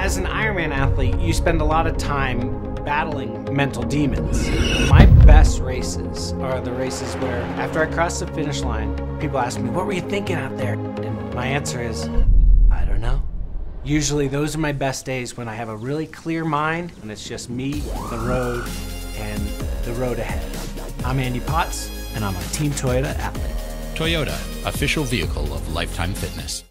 As an Ironman athlete, you spend a lot of time battling mental demons. My best races are the races where, after I cross the finish line, people ask me, what were you thinking out there? And my answer is, I don't know. Usually those are my best days when I have a really clear mind and it's just me, the road, and the road ahead. I'm Andy Potts, and I'm a Team Toyota athlete. Toyota, official vehicle of Lifetime Fitness.